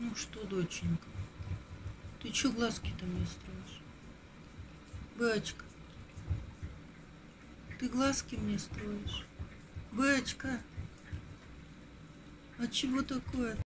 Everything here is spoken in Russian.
Ну что, доченька, ты чё глазки-то мне строишь? Бычка, ты глазки мне строишь? Бычка, а чего такое?